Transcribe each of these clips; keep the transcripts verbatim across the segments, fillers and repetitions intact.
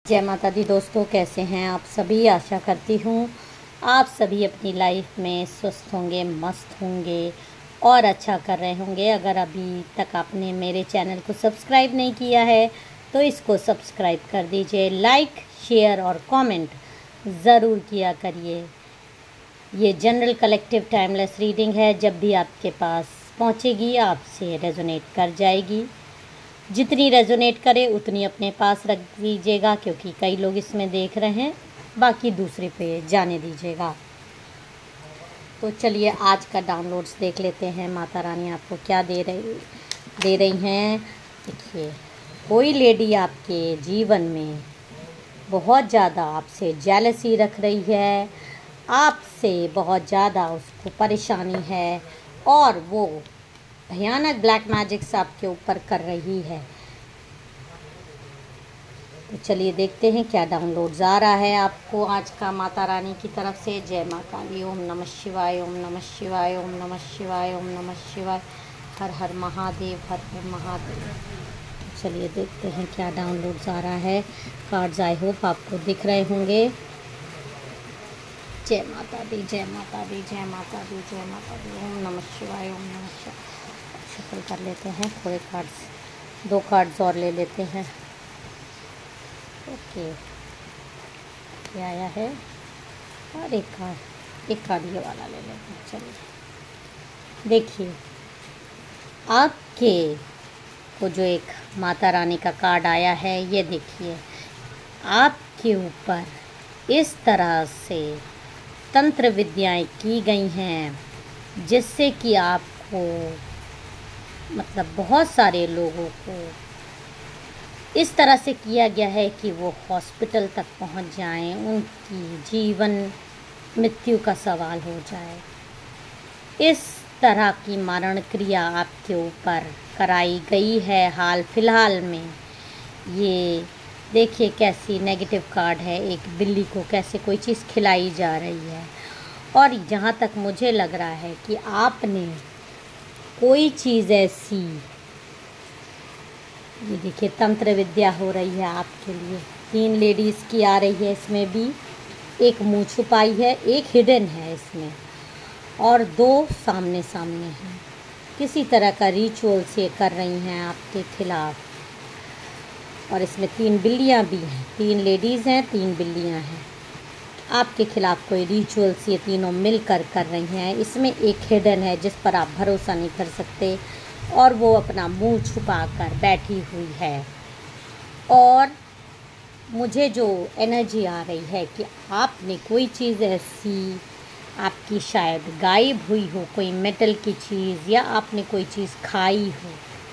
जय माता दी दोस्तों, कैसे हैं आप सभी। आशा करती हूँ आप सभी अपनी लाइफ में स्वस्थ होंगे, मस्त होंगे और अच्छा कर रहे होंगे। अगर अभी तक आपने मेरे चैनल को सब्सक्राइब नहीं किया है तो इसको सब्सक्राइब कर दीजिए। लाइक, शेयर और कमेंट ज़रूर किया करिए। ये जनरल कलेक्टिव टाइमलेस रीडिंग है। जब भी आपके पास पहुँचेगी आपसे रेजोनेट कर जाएगी। जितनी रेजोनेट करे उतनी अपने पास रख दीजिएगा, क्योंकि कई लोग इसमें देख रहे हैं, बाकी दूसरे पे जाने दीजिएगा। तो चलिए आज का डाउनलोड्स देख लेते हैं। माता रानी आपको क्या दे रही दे रही हैं। देखिए, कोई लेडी आपके जीवन में बहुत ज़्यादा आपसे जेलसी रख रही है, आपसे बहुत ज़्यादा उसको परेशानी है और वो भयानक ब्लैक मैजिक्स आपके ऊपर कर रही है। तो चलिए देखते हैं क्या डाउनलोड्स आ रहा है आपको आज का माता रानी की तरफ से। जय माता दी। ओम नमः शिवाय, ओम नमः शिवाय, ओम नमः शिवाय, ओम नमः शिवाय। हर हर महादेव, हर हर महादेव। तो चलिए देखते हैं क्या डाउनलोड्स आ रहा है। कार्ड्स आई होप आपको दिख रहे होंगे। जय माता दी, जय माता दी, जय माता दी, जय माता दी। ओम नमः शिवाय, ओम नमः शिवाय। शफल कर लेते हैं थोड़े कार्ड्स, दो कार्ड्स और ले लेते हैं। ओके, क्या आया है और एक कार्ड, एक कार्ड ये वाला ले लेते हैं। चलिए देखिए, आपके को जो एक माता रानी का कार्ड आया है, ये देखिए आपके ऊपर इस तरह से तंत्र विद्याएं की गई हैं जिससे कि आपको, मतलब बहुत सारे लोगों को इस तरह से किया गया है कि वो हॉस्पिटल तक पहुंच जाएं, उनकी जीवन मृत्यु का सवाल हो जाए। इस तरह की मारण क्रिया आपके ऊपर कराई गई है हाल फिलहाल में। ये देखिए कैसी नेगेटिव कार्ड है, एक बिल्ली को कैसे कोई चीज़ खिलाई जा रही है। और जहाँ तक मुझे लग रहा है कि आपने कोई चीज़ ऐसी, ये देखिए तंत्र विद्या हो रही है आपके लिए। तीन लेडीज़ की आ रही है इसमें भी, एक मुंह छुपाई है, एक हिडन है इसमें और दो सामने सामने हैं। किसी तरह का रिचुअल्स ये कर रही हैं आपके खिलाफ। और इसमें तीन बिल्लियाँ भी हैं, तीन लेडीज़ हैं, तीन बिल्लियाँ हैं। आपके खिलाफ कोई रिचुअल्स ये तीनों मिलकर कर रही हैं। इसमें एक हिडन है जिस पर आप भरोसा नहीं कर सकते और वो अपना मुंह छुपा कर बैठी हुई है। और मुझे जो एनर्जी आ रही है कि आपने कोई चीज़ ऐसी आपकी शायद गायब हुई हो, कोई मेटल की चीज़, या आपने कोई चीज़ खाई हो।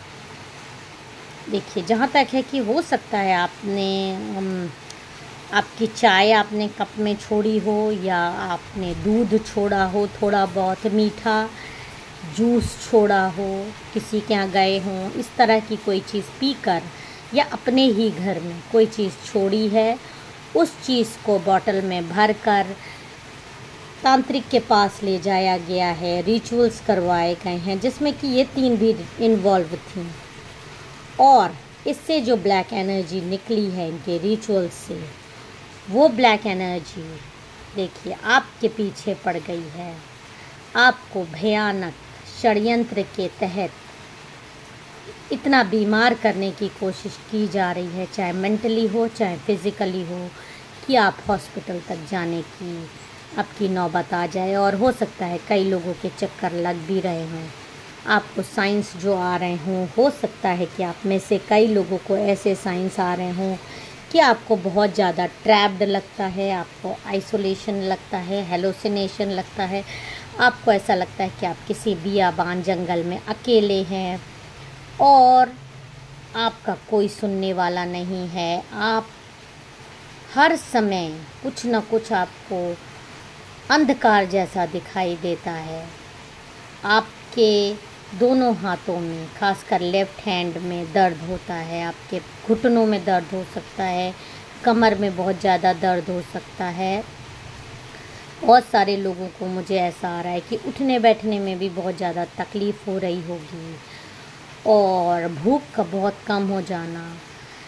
देखिए, जहाँ तक है कि हो सकता है आपने हम, आपकी चाय आपने कप में छोड़ी हो, या आपने दूध छोड़ा हो, थोड़ा बहुत मीठा जूस छोड़ा हो, किसी के यहाँ गए हों, इस तरह की कोई चीज़ पीकर, या अपने ही घर में कोई चीज़ छोड़ी है, उस चीज़ को बॉटल में भर कर तांत्रिक के पास ले जाया गया है। रिचुअल्स करवाए गए हैं जिसमें कि ये तीन भी इन्वॉल्व थी। और इससे जो ब्लैक एनर्जी निकली है इनके रिचुअल्स से, वो ब्लैक एनर्जी देखिए आपके पीछे पड़ गई है। आपको भयानक षड्यंत्र के तहत इतना बीमार करने की कोशिश की जा रही है, चाहे मेंटली हो चाहे फिज़िकली हो, कि आप हॉस्पिटल तक जाने की आपकी नौबत आ जाए। और हो सकता है कई लोगों के चक्कर लग भी रहे हों, आपको साइंस जो आ रहे हों। हो सकता है कि आप में से कई लोगों को ऐसे साइंस आ रहे हों कि आपको बहुत ज़्यादा ट्रैप्ड लगता है, आपको आइसोलेशन लगता है, हेलोसिनेशन लगता है। आपको ऐसा लगता है कि आप किसी बियाबान जंगल में अकेले हैं और आपका कोई सुनने वाला नहीं है। आप हर समय कुछ न कुछ आपको अंधकार जैसा दिखाई देता है। आपके दोनों हाथों में, खासकर लेफ़्ट हैंड में दर्द होता है, आपके घुटनों में दर्द हो सकता है, कमर में बहुत ज़्यादा दर्द हो सकता है। बहुत सारे लोगों को मुझे ऐसा आ रहा है कि उठने बैठने में भी बहुत ज़्यादा तकलीफ़ हो रही होगी, और भूख का बहुत कम हो जाना,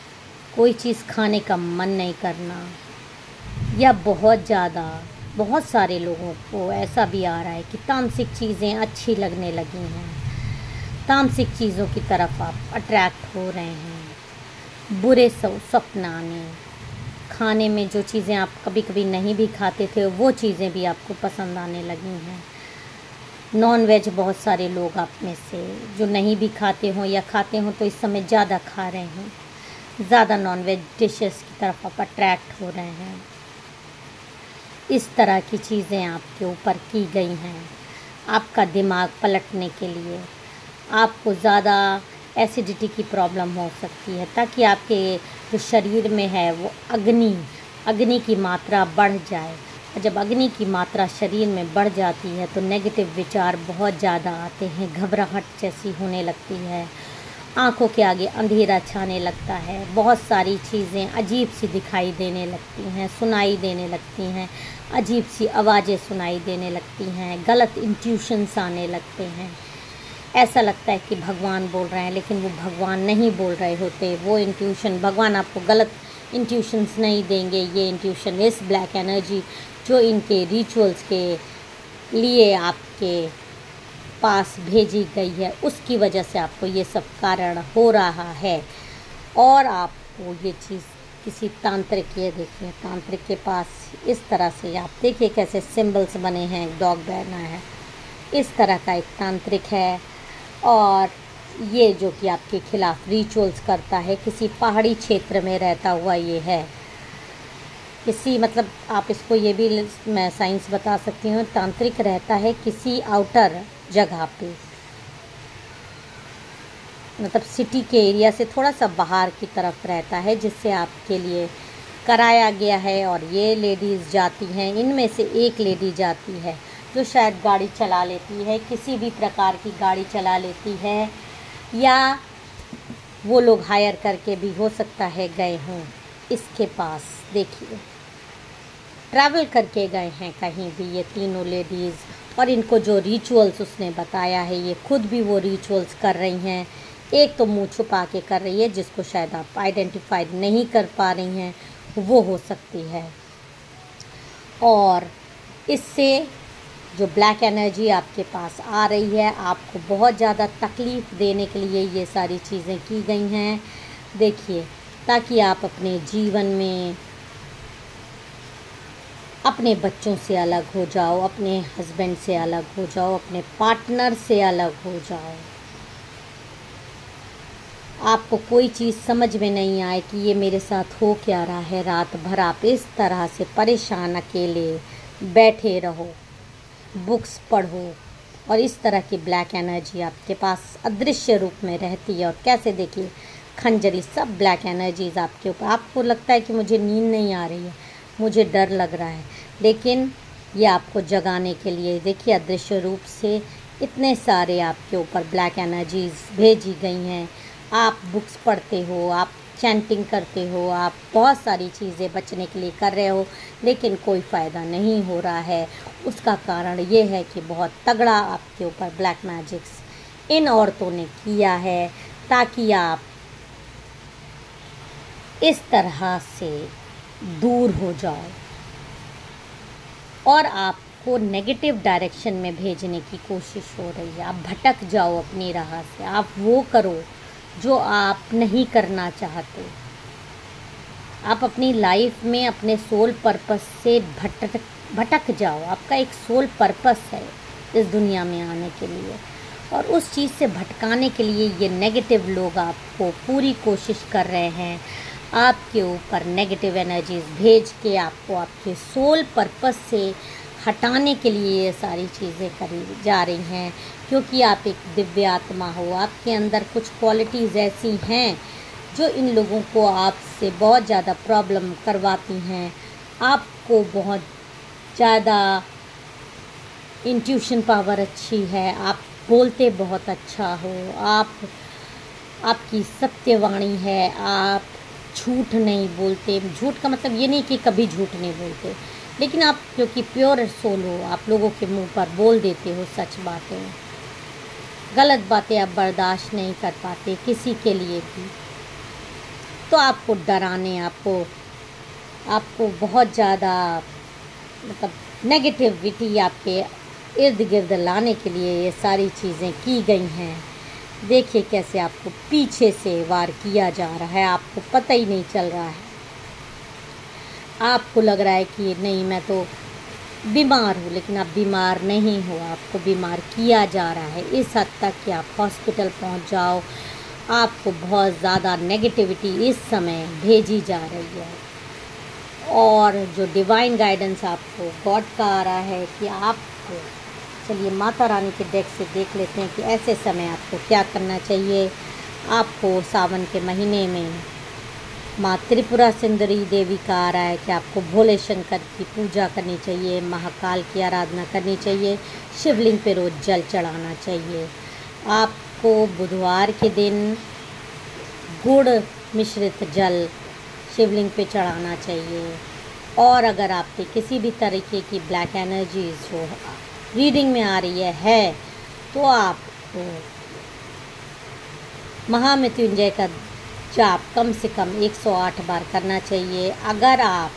कोई चीज़ खाने का मन नहीं करना, या बहुत ज़्यादा बहुत सारे लोगों को ऐसा भी आ रहा है कि तामसिक चीज़ें अच्छी लगने लगी हैं, तामसिक चीज़ों की तरफ आप अट्रैक्ट हो रहे हैं, बुरे स्वप्न आने, खाने में जो चीज़ें आप कभी कभी नहीं भी खाते थे वो चीज़ें भी आपको पसंद आने लगी हैं। नॉन वेज बहुत सारे लोग आप में से जो नहीं भी खाते हों या खाते हों तो इस समय ज़्यादा खा रहे हैं, ज़्यादा नॉन वेज डिशेस की तरफ आप अट्रैक्ट हो रहे हैं। इस तरह की चीज़ें आपके ऊपर की गई हैं आपका दिमाग पलटने के लिए। आपको ज़्यादा एसिडिटी की प्रॉब्लम हो सकती है, ताकि आपके जो शरीर में है वो अग्नि अग्नि की मात्रा बढ़ जाए। और जब अग्नि की मात्रा शरीर में बढ़ जाती है तो नेगेटिव विचार बहुत ज़्यादा आते हैं, घबराहट जैसी होने लगती है, आँखों के आगे अंधेरा छाने लगता है, बहुत सारी चीज़ें अजीब सी दिखाई देने लगती हैं, सुनाई देने लगती हैं, अजीब सी आवाज़ें सुनाई देने लगती हैं, गलत इंट्यूशंस आने लगते हैं। ऐसा लगता है कि भगवान बोल रहे हैं, लेकिन वो भगवान नहीं बोल रहे होते। वो इंट्यूशन, भगवान आपको गलत इंट्यूशंस नहीं देंगे। ये इंट्यूशन, इस ब्लैक एनर्जी जो इनके रिचुअल्स के लिए आपके पास भेजी गई है, उसकी वजह से आपको ये सब कारण हो रहा है। और आपको ये चीज़ किसी तांत्रिक, ये देखिए तांत्रिक के पास इस तरह से, आप देखिए कैसे सिंबल्स बने हैं, डॉग बना है, इस तरह का एक तांत्रिक है। और ये जो कि आपके खिलाफ रिचुअल्स करता है, किसी पहाड़ी क्षेत्र में रहता हुआ ये है, किसी मतलब आप इसको ये भी मैं साइंस बता सकती हूँ, तांत्रिक रहता है किसी आउटर जगह पे, मतलब सिटी के एरिया से थोड़ा सा बाहर की तरफ रहता है, जिससे आपके लिए कराया गया है। और ये लेडीज़ जाती हैं, इनमें से एक लेडी जाती है जो शायद गाड़ी चला लेती है, किसी भी प्रकार की गाड़ी चला लेती है, या वो लोग हायर करके भी हो सकता है गए हों इसके पास। देखिए ट्रैवल करके गए हैं कहीं भी ये तीनों लेडीज़, और इनको जो रिचुअल्स उसने बताया है ये खुद भी वो रिचुअल्स कर रही हैं। एक तो मुंह छुपा के कर रही है, जिसको शायद आप आइडेंटिफाइड नहीं कर पा रही हैं, वो हो सकती है। और इससे जो ब्लैक एनर्जी आपके पास आ रही है, आपको बहुत ज़्यादा तकलीफ़ देने के लिए ये सारी चीज़ें की गई हैं। देखिए, ताकि आप अपने जीवन में अपने बच्चों से अलग हो जाओ, अपने हस्बैंड से अलग हो जाओ, अपने पार्टनर से अलग हो जाओ। आपको कोई चीज़ समझ में नहीं आए कि ये मेरे साथ हो क्या रहा है, रात भर आप इस तरह से परेशान अकेले बैठे रहो, बुक्स पढ़ो, और इस तरह की ब्लैक एनर्जी आपके पास अदृश्य रूप में रहती है। और कैसे देखिए खंजरी, सब ब्लैक एनर्जीज आपके ऊपर। आपको लगता है कि मुझे नींद नहीं आ रही है, मुझे डर लग रहा है, लेकिन ये आपको जगाने के लिए देखिए अदृश्य रूप से इतने सारे आपके ऊपर ब्लैक एनर्जीज भेजी गई हैं। आप बुक्स पढ़ते हो, आप चैंटिंग करते हो, आप बहुत सारी चीज़ें बचने के लिए कर रहे हो, लेकिन कोई फ़ायदा नहीं हो रहा है। उसका कारण ये है कि बहुत तगड़ा आपके ऊपर ब्लैक मैजिक्स इन औरतों ने किया है, ताकि आप इस तरह से दूर हो जाओ और आपको नेगेटिव डायरेक्शन में भेजने की कोशिश हो रही है। आप भटक जाओ अपनी राह से, आप वो करो जो आप नहीं करना चाहते। आप अपनी लाइफ में अपने सोल पर्पस से भटक भटक जाओ। आपका एक सोल पर्पस है इस दुनिया में आने के लिए, और उस चीज़ से भटकाने के लिए ये नेगेटिव लोग आपको पूरी कोशिश कर रहे हैं, आपके ऊपर नेगेटिव एनर्जीज भेज के आपको आपके सोल पर्पस से हटाने के लिए ये सारी चीज़ें करी जा रही हैं। क्योंकि आप एक दिव्य आत्मा हो, आपके अंदर कुछ क्वालिटीज़ ऐसी हैं जो इन लोगों को आपसे बहुत ज़्यादा प्रॉब्लम करवाती हैं। आपको बहुत ज़्यादा इंट्यूशन पावर अच्छी है, आप बोलते बहुत अच्छा हो, आप आपकी सत्यवाणी है, आप झूठ नहीं बोलते। झूठ का मतलब ये नहीं कि कभी झूठ नहीं बोलते, लेकिन आप क्योंकि प्योर सोल हो, आप लोगों के मुंह पर बोल देते हो सच बातें। गलत बातें आप बर्दाश्त नहीं कर पाते किसी के लिए भी। तो आपको डराने, आपको आपको बहुत ज़्यादा मतलब नेगेटिविटी आपके इर्द गिर्द लाने के लिए ये सारी चीज़ें की गई हैं। देखिए कैसे आपको पीछे से वार किया जा रहा है, आपको पता ही नहीं चल रहा है। आपको लग रहा है कि नहीं मैं तो बीमार हूँ, लेकिन आप बीमार नहीं हो, आपको बीमार किया जा रहा है इस हद तक कि आप हॉस्पिटल पहुँच जाओ। आपको बहुत ज़्यादा नेगेटिविटी इस समय भेजी जा रही है, और जो डिवाइन गाइडेंस आपको गॉड का आ रहा है कि आपको, चलिए माता रानी के डेक से देख लेते हैं कि ऐसे समय आपको क्या करना चाहिए। आपको सावन के महीने में माँ त्रिपुरा सुंदरी देवी का आ रहा है कि आपको भोले शंकर की पूजा करनी चाहिए, महाकाल की आराधना करनी चाहिए, शिवलिंग पे रोज़ जल चढ़ाना चाहिए। आपको बुधवार के दिन गुड़ मिश्रित जल शिवलिंग पे चढ़ाना चाहिए। और अगर आपके किसी भी तरीके की ब्लैक एनर्जीज जो रीडिंग में आ रही है, है तो आपको महामृत्युंजय का जाप कम से कम एक सौ आठ बार करना चाहिए। अगर आप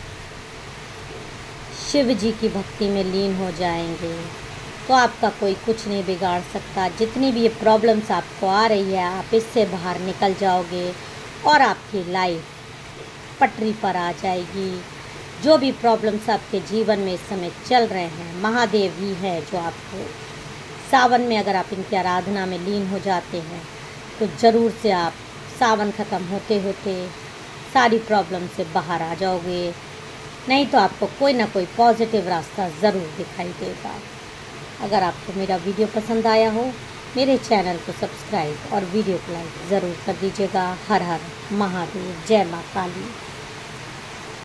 शिव जी की भक्ति में लीन हो जाएंगे तो आपका कोई कुछ नहीं बिगाड़ सकता। जितनी भी ये प्रॉब्लम्स आपको आ रही है, आप इससे बाहर निकल जाओगे और आपकी लाइफ पटरी पर आ जाएगी। जो भी प्रॉब्लम्स आपके जीवन में इस समय चल रहे हैं, महादेव ही है जो आपको, सावन में अगर आप इनकी आराधना में लीन हो जाते हैं तो ज़रूर से आप सावन ख़त्म होते होते सारी प्रॉब्लम से बाहर आ जाओगे। नहीं तो आपको कोई ना कोई पॉजिटिव रास्ता ज़रूर दिखाई देगा। अगर आपको मेरा वीडियो पसंद आया हो, मेरे चैनल को सब्सक्राइब और वीडियो को लाइक ज़रूर कर दीजिएगा। हर हर महादेव, जय माँ काली।